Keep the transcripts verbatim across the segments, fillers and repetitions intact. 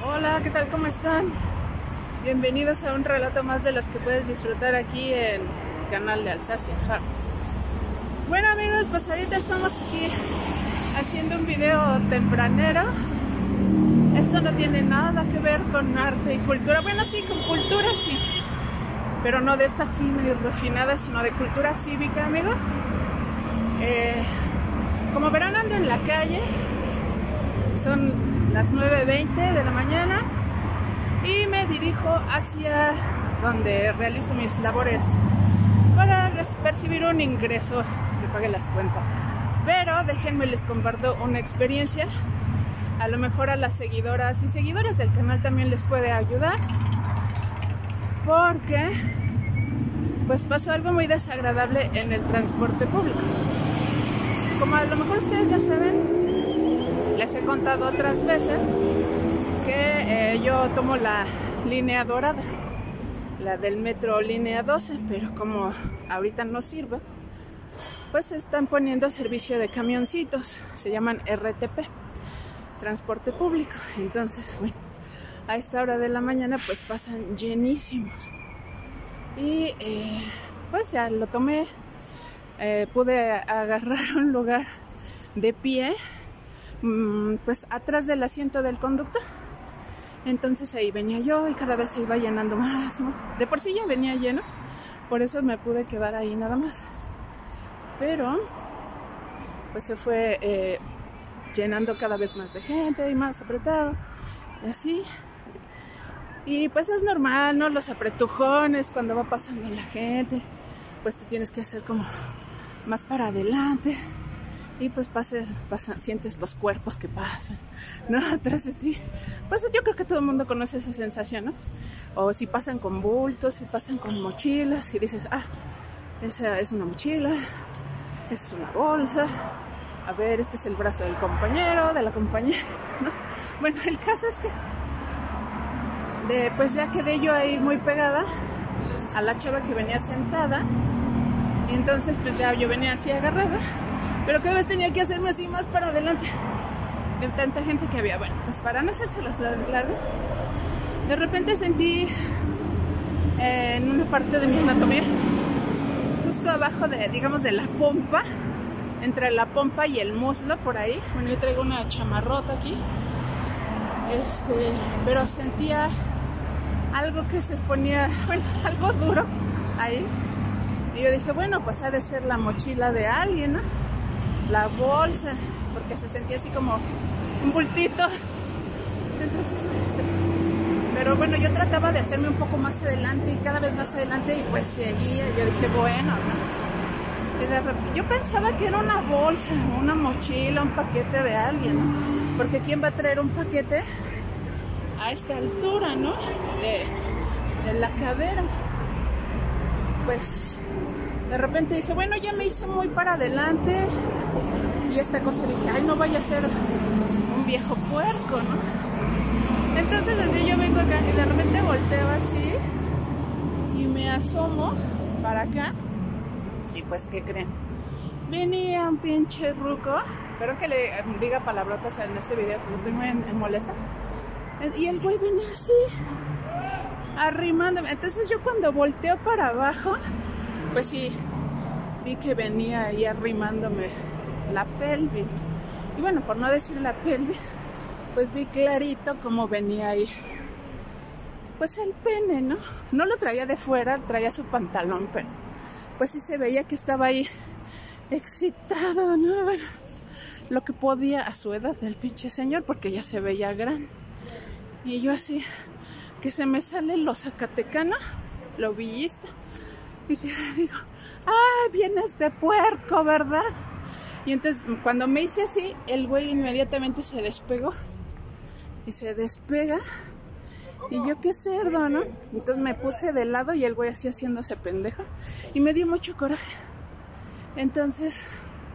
Hola, ¿qué tal? ¿Cómo están? Bienvenidos a un relato más de los que puedes disfrutar aquí en el canal de Alsacia. Bueno amigos, pues ahorita estamos aquí haciendo un video tempranero. Esto no tiene nada que ver con arte y cultura. Bueno, sí, con cultura sí, pero no de esta fina y refinada, sino de cultura cívica, amigos. Eh, como verán, ando en la calle. Son las nueve veinte de la mañana y me dirijo hacia donde realizo mis labores para percibir un ingreso que pague las cuentas. Pero déjenme les comparto una experiencia. A lo mejor a las seguidoras y seguidores del canal también les puede ayudar, porque pues pasó algo muy desagradable en el transporte público. Como a lo mejor ustedes ya saben, les he contado otras veces que eh, yo tomo la línea dorada, la del metro línea doce, pero como ahorita no sirve, pues están poniendo servicio de camioncitos, se llaman R T P, transporte público. Entonces, bueno, a esta hora de la mañana pues pasan llenísimos y eh, pues ya lo tomé, eh, pude agarrar un lugar de pie, pues atrás del asiento del conductor. Entonces ahí venía yo y cada vez se iba llenando más y más. De por sí ya venía lleno, por eso me pude quedar ahí nada más, pero pues se fue eh, llenando cada vez más de gente y más apretado y así. Y pues es normal, ¿no? Los apretujones cuando va pasando la gente, pues te tienes que hacer como más para adelante. Y pues pase, pasa, sientes los cuerpos que pasan, ¿no? Atrás de ti. Pues yo creo que todo el mundo conoce esa sensación, ¿no? O si pasan con bultos, si pasan con mochilas y dices, ah, esa es una mochila, esa es una bolsa, a ver, este es el brazo del compañero, de la compañera, ¿no? Bueno, el caso es que de, pues ya quedé yo ahí muy pegada a la chava que venía sentada. Y entonces pues ya yo venía así agarrada, pero cada vez tenía que hacerme así más para adelante de tanta gente que había. Bueno, pues para no hacérselos largo, de repente sentí eh, en una parte de mi anatomía, justo abajo de, digamos, de la pompa, entre la pompa y el muslo, por ahí. Bueno, yo traigo una chamarrota aquí, este, pero sentía algo que se exponía, bueno, algo duro ahí. Y yo dije, bueno, pues ha de ser la mochila de alguien, ¿no? La bolsa, porque se sentía así como un bultito. Entonces, este, pero bueno, yo trataba de hacerme un poco más adelante y cada vez más adelante, y pues seguía. Yo dije, bueno, ¿no? Y de repente, yo pensaba que era una bolsa, una mochila, un paquete de alguien, ¿no? Porque ¿quién va a traer un paquete a esta altura, ¿no? De, de la cadera. Pues de repente dije, bueno, ya me hice muy para adelante. Y esta cosa dije, ay, no vaya a ser un viejo puerco, ¿no? Entonces así yo vengo acá y de repente volteo así y me asomo para acá. Y pues, ¿qué creen? Venía un pinche ruco. Espero que le diga palabrotas en este video, porque estoy muy molesta. Y el güey venía así, arrimándome. Entonces yo cuando volteo para abajo, pues sí, vi que venía ahí arrimándome la pelvis. Y bueno, por no decir la pelvis, pues vi clarito cómo venía ahí, pues el pene, ¿no? No lo traía de fuera, traía su pantalón, pero pues sí se veía que estaba ahí excitado, ¿no? Bueno, lo que podía a su edad del pinche señor, porque ya se veía grande. Y yo así, que se me sale lo zacatecano, lo villista, y que digo, ¡ay, vienes de puerco, ¿verdad? Y entonces cuando me hice así, el güey inmediatamente se despegó. Y se despega. Y yo, qué cerdo, ¿no? Entonces me puse de lado y el güey así haciéndose pendejo. Y me dio mucho coraje. Entonces,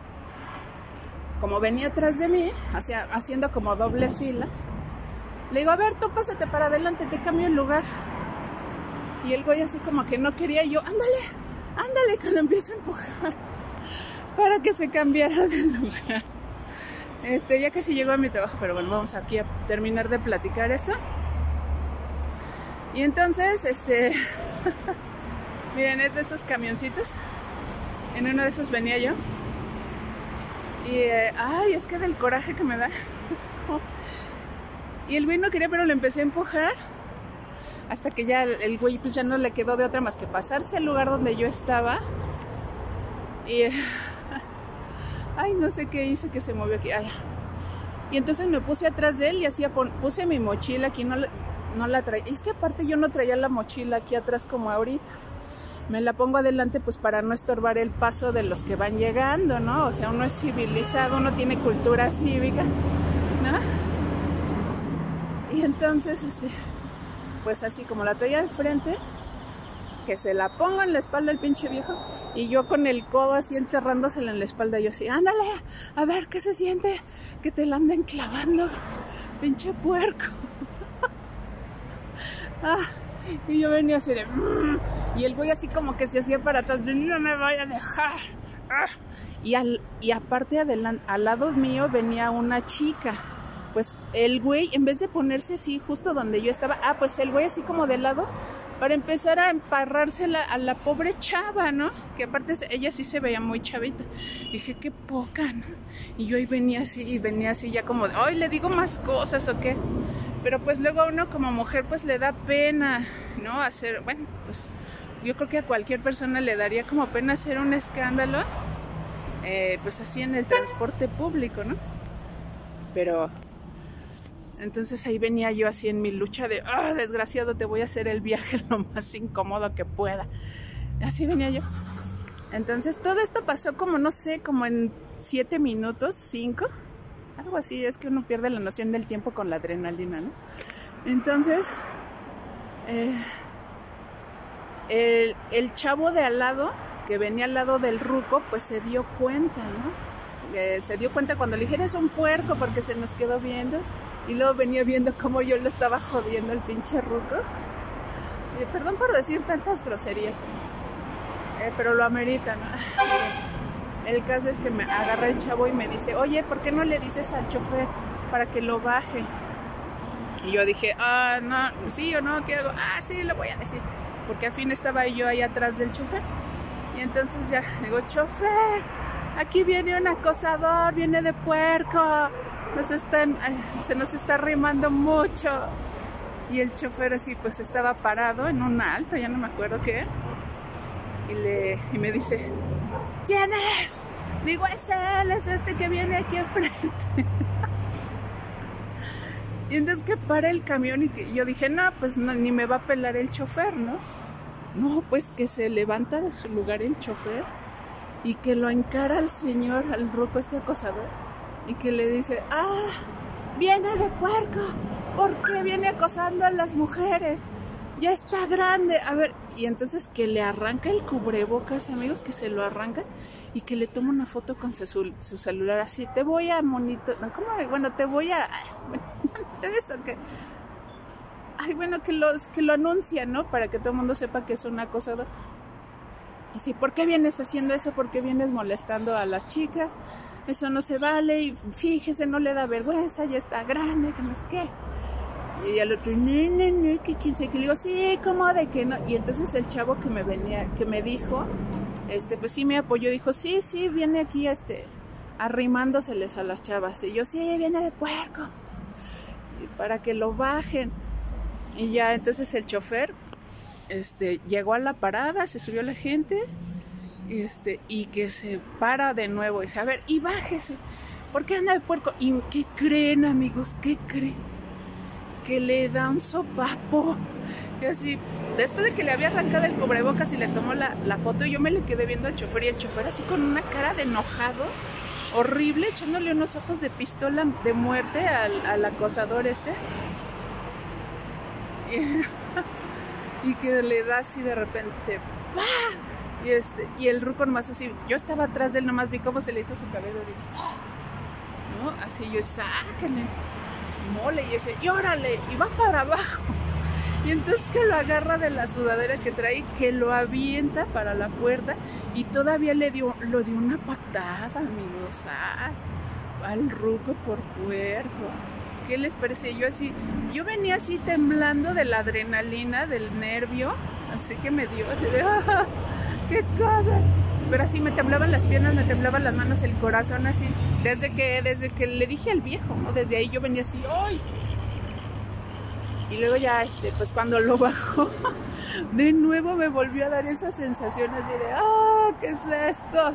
como venía atrás de mí, hacia, haciendo como doble fila, le digo, a ver, tú pásate para adelante, te cambio el lugar. Y el güey así como que no quería. Y yo, ándale, ándale, que lo empiezo a empujar para que se cambiara de lugar. Este, ya casi llego a mi trabajo, pero bueno, vamos aquí a terminar de platicar esto. Y entonces, este, miren, es de esos camioncitos. En uno de esos venía yo. Y, eh, ay, es que del coraje que me da. Y el güey no quería, pero lo empecé a empujar. Hasta que ya el, el güey pues ya no le quedó de otra más que pasarse al lugar donde yo estaba. Y, eh, ay, no sé qué hice que se movió aquí. Ay. Y entonces me puse atrás de él y así puse mi mochila aquí, no la, no la traía. Es que aparte yo no traía la mochila aquí atrás como ahorita. Me la pongo adelante pues para no estorbar el paso de los que van llegando, ¿no? O sea, uno es civilizado, uno tiene cultura cívica, ¿no? Y entonces, este, pues así como la traía al frente, que se la pongo en la espalda el pinche viejo, y yo con el codo así enterrándosela en la espalda, yo así, ándale, a ver qué se siente, que te la anden clavando, pinche puerco. Ah, y yo venía así de... Y el güey así como que se hacía para atrás, de, no me voy a dejar. Ah. Y, al, y aparte adelant, al lado mío venía una chica. Pues el güey, en vez de ponerse así justo donde yo estaba, ah, pues el güey así como de lado, para empezar a emparrarse a la, a la pobre chava, ¿no? Que aparte ella sí se veía muy chavita. Dije, qué poca, ¿no? Y yo ahí venía así, y venía así ya como, ay, ¿le digo más cosas o qué? Pero pues luego a uno como mujer pues le da pena, ¿no? Hacer, bueno, pues yo creo que a cualquier persona le daría como pena hacer un escándalo, eh, pues así en el transporte público, ¿no? Pero entonces ahí venía yo así en mi lucha de, ah, desgraciado, te voy a hacer el viaje lo más incómodo que pueda. Así venía yo. Entonces todo esto pasó como, no sé, como en siete minutos, cinco, algo así. Es que uno pierde la noción del tiempo con la adrenalina, ¿no? Entonces, eh, el, el chavo de al lado, que venía al lado del ruco, pues se dio cuenta, ¿no? Eh, se dio cuenta cuando le dije, eres un puerco, porque se nos quedó viendo. Y luego venía viendo cómo yo lo estaba jodiendo el pinche ruco. Eh, perdón por decir tantas groserías, eh, pero lo amerita, ¿no? El caso es que me agarra el chavo y me dice, oye, ¿por qué no le dices al chofer para que lo baje? Y yo dije, ah, no, sí o no, ¿qué hago? Ah, sí, lo voy a decir. Porque al fin estaba yo ahí atrás del chofer. Y entonces ya digo, chofer, aquí viene un acosador, viene de puerco. Nos están, se nos está arrimando mucho. Y el chofer así pues estaba parado en un alto, ya no me acuerdo qué. Y, le, y me dice, ¿quién es? Digo, es él, es este que viene aquí enfrente. Y entonces que para el camión y que yo dije, no, pues no, ni me va a pelar el chofer, ¿no? No, pues que se levanta de su lugar el chofer y que lo encara al señor, al ruco este acosador. Y que le dice, ah, viene de puerco, ¿por qué viene acosando a las mujeres? Ya está grande, a ver. Y entonces que le arranca el cubrebocas, amigos, que se lo arranca y que le toma una foto con su, su celular así, te voy a monitorear, ¿cómo? Bueno, te voy a, bueno, eso que, ay, bueno, que, los, que lo anuncia, ¿no? Para que todo el mundo sepa que es un acosador. Así, ¿por qué vienes haciendo eso? ¿Por qué vienes molestando a las chicas? Eso no se vale, y fíjese, no le da vergüenza, ya está grande, que no sé qué. Y al otro, no, no, no, que quién sabe, que le digo, sí, ¿cómo de que no? Y entonces el chavo que me venía, que me dijo, este, pues sí me apoyó, dijo, sí, sí, viene aquí, este, arrimándoseles a las chavas. Y yo, sí, viene de puerco, y para que lo bajen. Y ya, entonces el chofer, este, llegó a la parada, se subió la gente, Este, y que se para de nuevo y dice, a ver, y bájese, ¿por qué anda de puerco? ¿Y qué creen, amigos? ¿Qué creen? Que le da un sopapo. Y así, después de que le había arrancado el cubrebocas y le tomó la, la foto, yo me le quedé viendo al chofer, y el chofer así con una cara de enojado, horrible, echándole unos ojos de pistola de muerte al, al acosador este. Y, y que le da así de repente, ¡pah! Y, este, y el ruco nomás así, yo estaba atrás de él, nomás vi cómo se le hizo su cabello, ¿no? Así yo, sáquenle, mole, y ese, y órale, y va para abajo. Y entonces que lo agarra de la sudadera que trae, que lo avienta para la puerta, y todavía le dio, lo dio una patada, amigos, ¡as! al ruco por puerco. ¿Qué les parece? Yo así, yo venía así temblando de la adrenalina, del nervio, así que me dio así de, ¡ah! ¡Qué cosa! Pero así me temblaban las piernas, me temblaban las manos, el corazón así, desde que, desde que le dije al viejo, ¿no? Desde ahí yo venía así, ¡ay! Y luego ya, este, pues cuando lo bajó, de nuevo me volvió a dar esa sensación así de, ¡ah! ¿Qué es esto?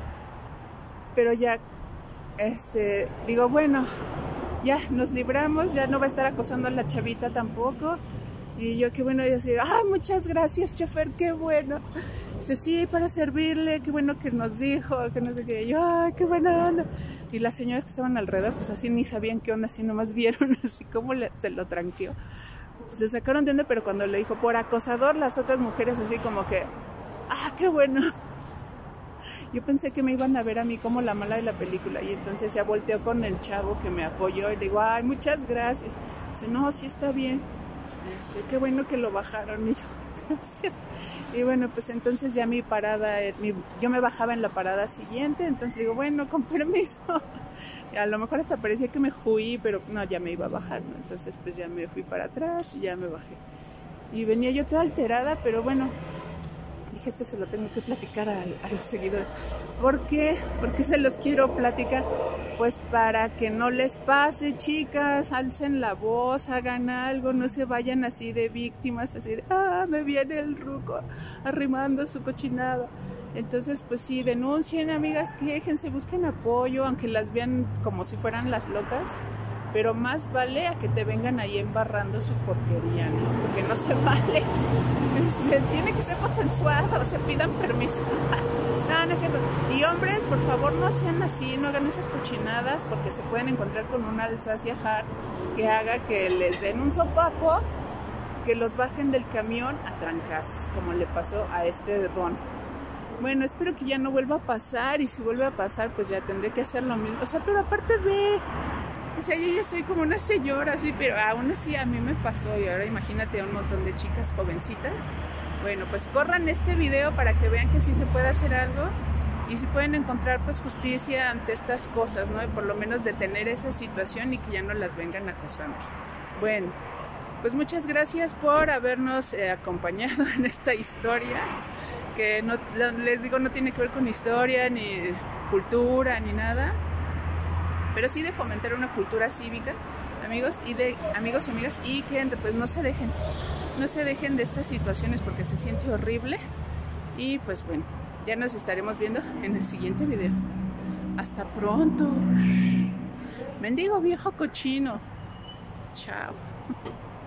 Pero ya, este, digo, bueno, ya nos libramos, ya no va a estar acosando a la chavita tampoco. Y yo, qué bueno, y así, ¡ay, muchas gracias, chofer, qué bueno! Dice, sí, para servirle, qué bueno que nos dijo, que no sé qué. Y yo, ¡ay, qué buena onda! Y las señoras que estaban alrededor, pues así ni sabían qué onda, así nomás vieron así como le, se lo tranqueó. Se sacaron de onda, pero cuando le dijo por acosador, las otras mujeres así como que, ¡ah, qué bueno! Yo pensé que me iban a ver a mí como la mala de la película, y entonces ya volteó con el chavo que me apoyó y le digo, ¡ay, muchas gracias! Dice, no, sí está bien, este, qué bueno que lo bajaron. Y yo, gracias. Y bueno, pues entonces ya mi parada, mi, yo me bajaba en la parada siguiente, entonces digo, bueno, con permiso. Y a lo mejor hasta parecía que me fui, pero no, ya me iba a bajar, ¿no? Entonces pues ya me fui para atrás y ya me bajé. Y venía yo toda alterada, pero bueno, dije, esto se lo tengo que platicar a, a los seguidores. ¿Por qué? ¿Por qué se los quiero platicar? Pues para que no les pase, chicas, alcen la voz, hagan algo, no se vayan así de víctimas, así de, ah, me viene el ruco arrimando su cochinada. Entonces, pues sí, denuncien, amigas, quéjense, busquen apoyo, aunque las vean como si fueran las locas, pero más vale a que te vengan ahí embarrando su porquería, ¿no? Porque no se vale. Este, tiene que ser consensuado, o sea, pidan permiso. No, no es cierto. Y hombres, por favor, no sean así, no hagan esas cochinadas, porque se pueden encontrar con una Alsacia Hard que haga que les den un sopapo, que los bajen del camión a trancazos, como le pasó a este don. Bueno, espero que ya no vuelva a pasar, y si vuelve a pasar, pues ya tendré que hacer lo mismo. O sea, pero aparte ve, o sea, yo ya soy como una señora así, pero aún así a mí me pasó, y ahora imagínate a un montón de chicas jovencitas. Bueno, pues corran este video para que vean que sí se puede hacer algo, y si pueden encontrar pues justicia ante estas cosas, ¿no? Y por lo menos detener esa situación y que ya no las vengan acosando. Bueno, pues muchas gracias por habernos eh, acompañado en esta historia, que no, les digo, no tiene que ver con historia, ni cultura, ni nada, pero sí de fomentar una cultura cívica, amigos y de amigos y amigas, y que pues no se dejen, no se dejen de estas situaciones porque se siente horrible. Y pues bueno, ya nos estaremos viendo en el siguiente video. Hasta pronto. Mendigo viejo cochino. Chao.